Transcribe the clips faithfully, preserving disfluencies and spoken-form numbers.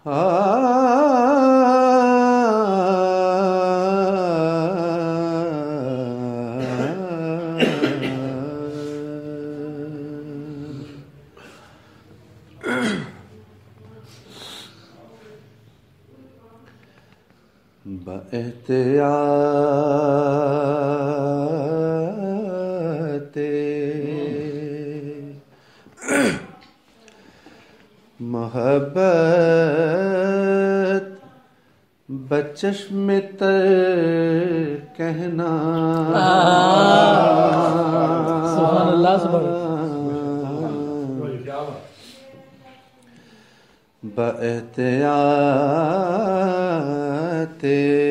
احتیاط محبت بچشم تر کہنا سبحان اللہ سبحان اللہ باحتیاط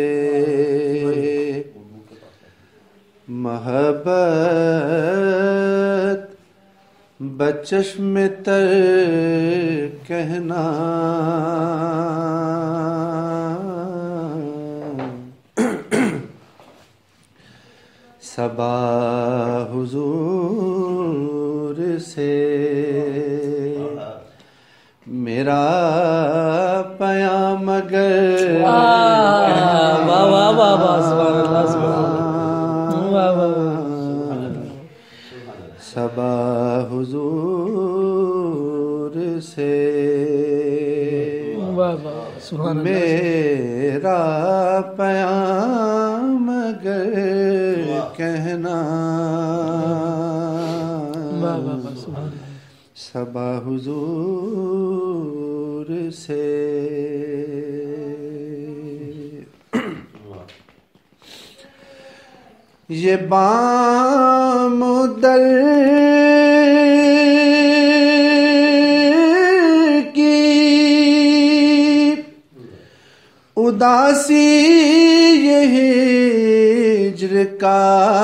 محبت بچشم تر کہنا صبا حضور سے میرا پیام اگر واہ واہ واہ واہ سبحان اللہ سبحان اللہ واہ واہ صبا حضور سے واہ واہ سبحان اللہ میرا پیام اگر کہنا واہ واہ سبحان اللہ صبا حضور سے یہ بام در کی اداسی یہ ہجر کا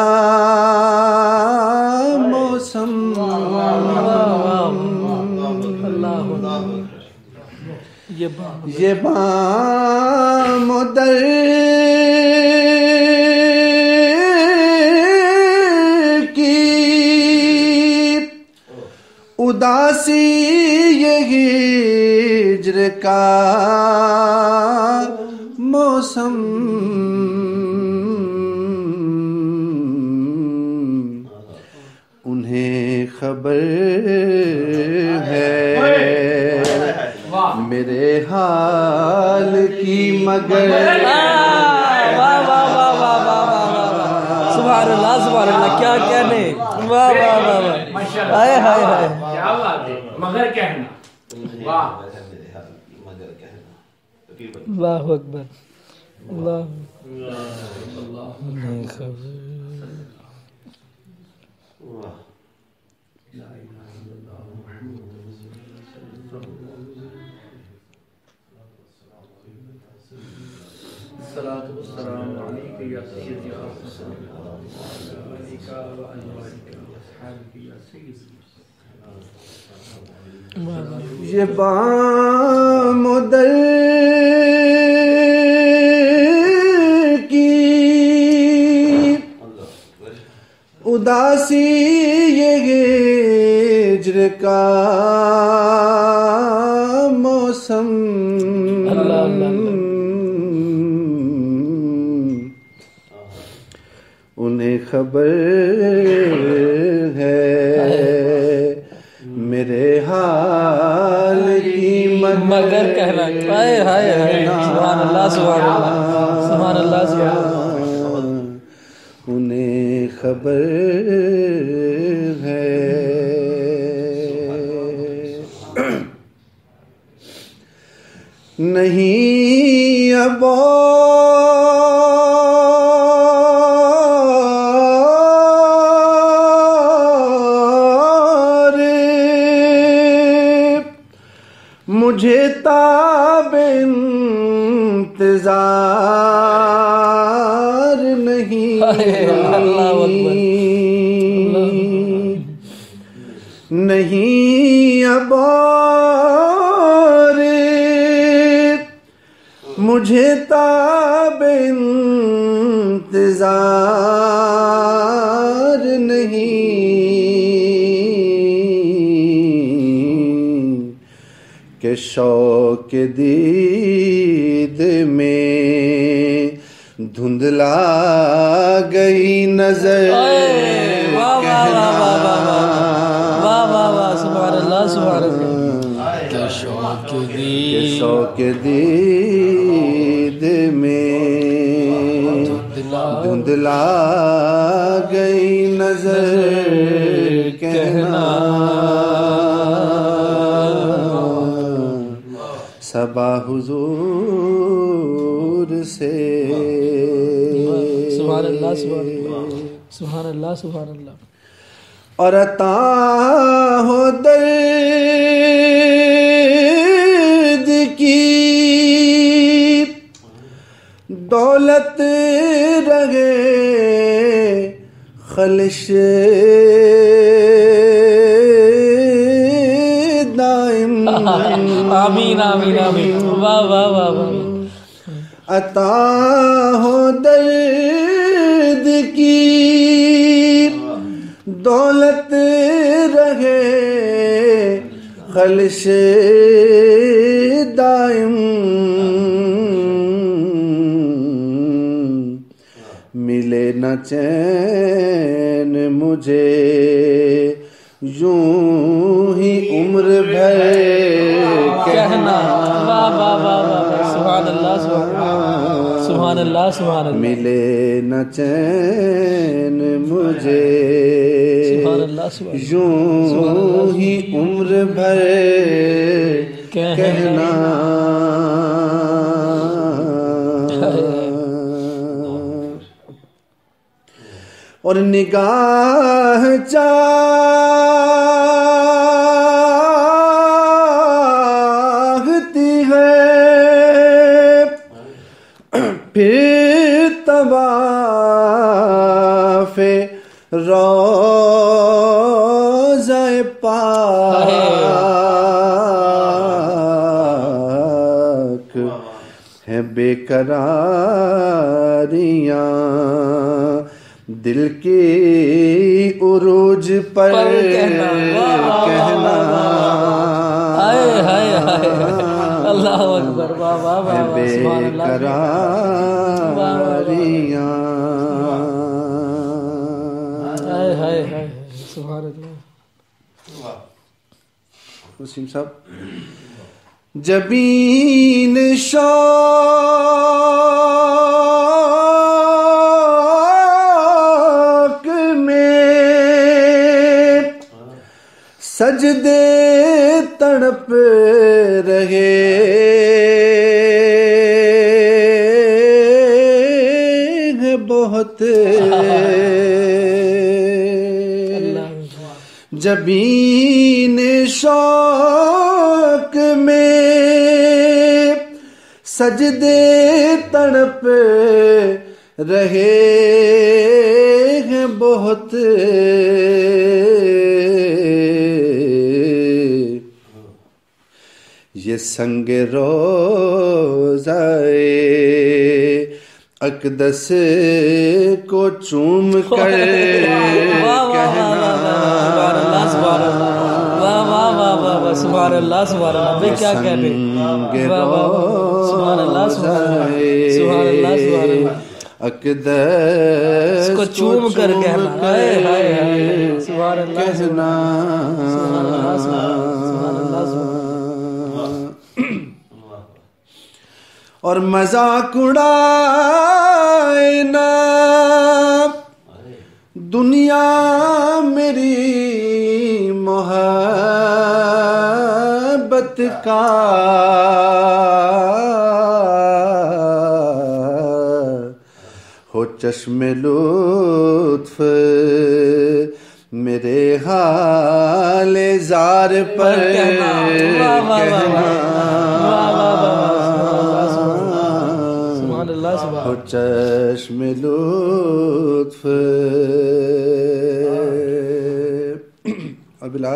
موسم یہ بام در کی اداسی یہ ہجر کا موسم انہیں خبر ہے میرے حال کی مگر واہ واہ واہ واہ واہ واہ سبحان اللہ سبحان اللہ کیا کہنے واہ واہ واہ واہ ہائے ہائے ہائے کیا بات ہے مگر کہنا واہ اللہ اکبر اللہ نہیں خبر الصلاة والسلام عليك يا سيدي يا رسول الله وعليك وأنوارك وأصحابك يا سيدي یہ بام در کی اداسی یہ ہجر کا موسم اللہ اللہ انہیں خبر ہے میرے حال کی مگر کہنا ہائے ہائے ہائے سبحان اللہ سبحان اللہ سبحان اللہ سبحان اللہ انہیں خبر ہے نہیں اب مجھے تاب انتظار نہیں نہیں اب اور مجھے تاب انتظار نہیں کہ شوق دید میں دھندلا گئی نظر واہ واہ واہ واہ واہ واہ واہ واہ سبحان اللہ سبحان اللہ کہ شوق کہ شوق دید میں دھندلا گئی نظر کہنا صبا حضور سے سبحان اللہ سبحان اللہ سبحان اللہ سبحان اللہ اور عطا ہو درد کی دولت رہے خلش دائم آمین آمین آمین واہ واہ واہ واہ عطا ہو درد کی دولت رہے خلش دائم ملے نہ چین مجھے یوں ہی عمر بھر کہنا واہ واہ واہ واہ سبحان اللہ سبحان اللہ سبحان اللہ ملے نہ چین مجھے سبحان اللہ سبحان یوں ہی عمر بھر کہنا اور نگاہ چاہتی ہے پھر طواف روضہ پاک ہے بے قراریاں دل کی عروج پر کہنا ہائے ہائے ہائے اللہ اکبر واہ واہ واہ بے سبحان اللہ قراریاں ہائے ہائے ہائے سبحان اللہ وسیم صاحب جبین شوق میں سجدے تڑپ رہے ہیں بہت جبین شوق میں سجدے تڑپ رہے ہیں بہت یہ سنگ روضہ اقدس کو چوم کر سبحان اللہ سبحان اللہ بھائی کیا کہہ رہے سبحان اللہ سبحان اللہ سبحان اللہ اقدس کو چوم کر کہنا سبحان اللہ سبحان اللہ سبحان اللہ اور مذاق اڑائے نا دنیا میری محبت کا ہو چشم لطف میرے حال زار پر کہنا ہو چشم لطف اور بلال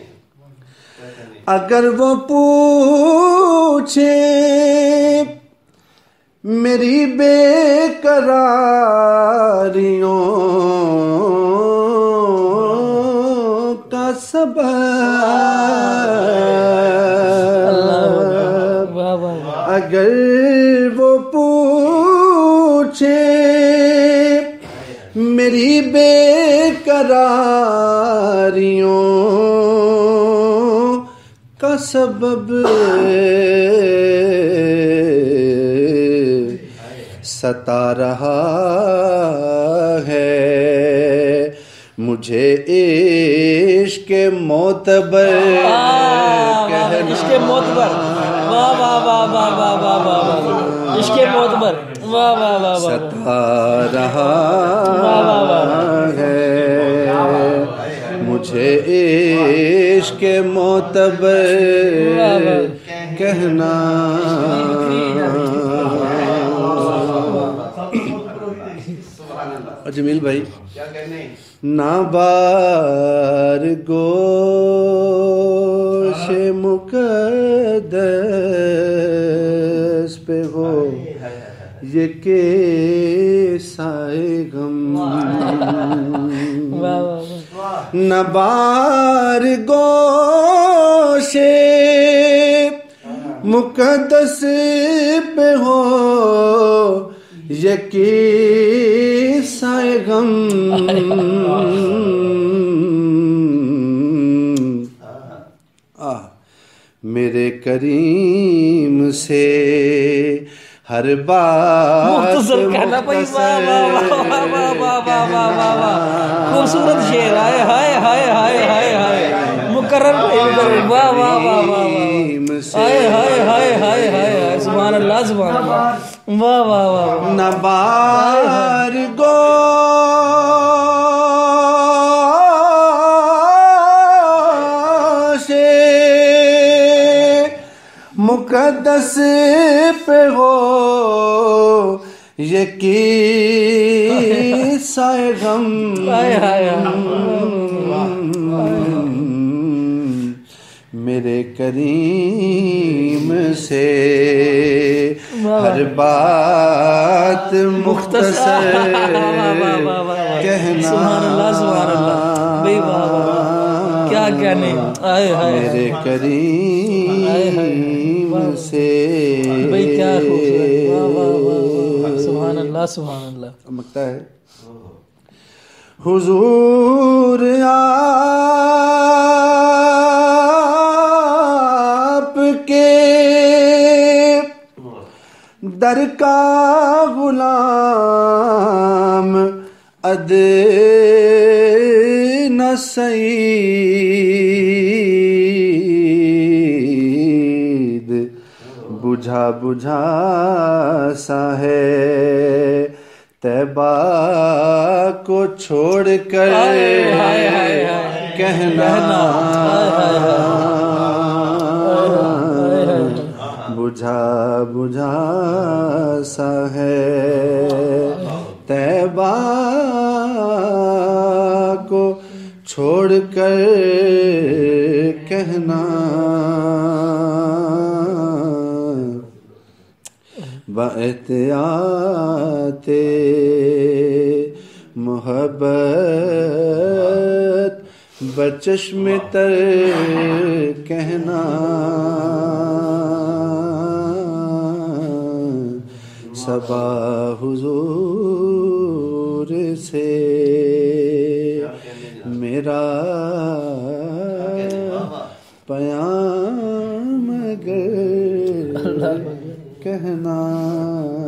اگر وہ پوچھے میری بے قراریوں کا سبب اگر وہ پوچھے میری بے قراریوں کا سبب ستا رہا ہے مجھے عشق معتبر کہنا عشق معتبر واہ واہ واہ واہ واہ واہ واہ واہ عشق معتبر واہ واہ واہ واہ ستا رہا ہے مجھے عشق معتبر کہنا جمیل بھائی نابار گوش مقدس پہ ہو یہ کیسائے غم نابار گوش مقدس پہ ہو یہ کیسائے غم آہ میرے کریم سے ہر بات مختصر کہنا بھائی واہ واہ واہ واہ واہ واہ واہ واہ خوبصورت شعر آئے ہائے ہائے ہائے ہائے ہائے مقرر بھائی مقرر واہ واہ واہ واہ ہائے ہائے ہائے ہائے ہائے سبحان اللہ سبحان اللہ واہ واہ واہ نبار گوش مقدس پہ ہو یہ کیسائے غم میرے کریم سے ہر بات مختصر کہنا سبحان اللہ سبحان اللہ بھائی واہ واہ کیا کہنے میرے کریم سے بھائی کیا خوبصورت واہ واہ واہ سبحان اللہ سبحان اللہ مکتا ہے حضور آپ کے در کا غلام ادنیٰ سعید بجھا بجھا سا ہے طیبہ کو چھوڑ کر کہنا بجھا بجھا سا ہے طیبہ کو چھوڑ کر کہنا باحتیاط محبت بچشم تر کہنا صبا حضور سے میرا پیام گر کہنا